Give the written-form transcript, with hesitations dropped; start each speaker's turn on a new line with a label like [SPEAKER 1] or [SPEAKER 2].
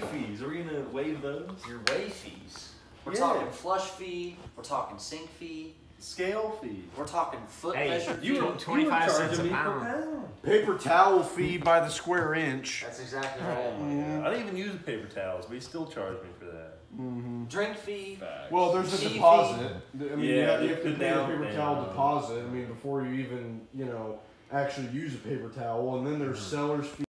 [SPEAKER 1] wave fees. Are we gonna waive those?
[SPEAKER 2] Your wave fees. We're talking flush fee. We're talking sink fee.
[SPEAKER 1] Scale fee.
[SPEAKER 2] We're talking foot measure fee.
[SPEAKER 1] You were
[SPEAKER 3] 25 cents a pound.
[SPEAKER 4] Paper towel fee by the square inch.
[SPEAKER 2] That's exactly right.
[SPEAKER 1] Oh my God. I didn't even use paper towels, but he still charged me for that.
[SPEAKER 2] Drink fee.
[SPEAKER 1] Facts.
[SPEAKER 4] Well, there's a
[SPEAKER 2] Fee
[SPEAKER 4] deposit. I mean,
[SPEAKER 1] Yeah,
[SPEAKER 4] you have to
[SPEAKER 1] put
[SPEAKER 4] pay a
[SPEAKER 1] down
[SPEAKER 4] paper
[SPEAKER 1] payment.
[SPEAKER 4] towel deposit. I mean, before you even, actually use a paper towel. And then there's seller's fee.